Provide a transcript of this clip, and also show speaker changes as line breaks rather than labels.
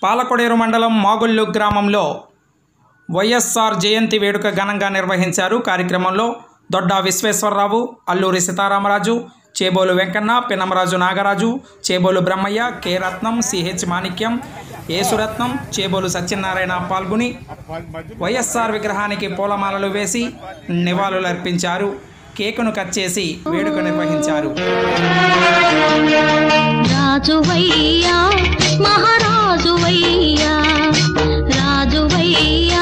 పాలకొడేరు మండలం మాగుళ్ళు గ్రామంలో వైఎస్ఆర్ జయంతి వేడుక ఘనంగా నిర్వహించారు. కార్యక్రమంలో దొడ్డా విశ్వేశ్వరరావు, అల్లూరి సీతారామరాజు, చేబోలు వెంకన్న, పిన్నమరాజు నాగరాజు, చేబోలు బ్రహ్మయ్య, కె రత్నం, సిహెచ్ మాణిక్యం, యేసురత్నం, చేబోలు సత్యనారాయణ పాల్గొని వైఎస్ఆర్ విగ్రహానికి పూలమాలలు వేసి నివాళులర్పించారు. కేకును కట్ చేసి వేడుక నిర్వహించారు.
రాజువయ్యా మహారాజువయ్యా రాజువయ్యా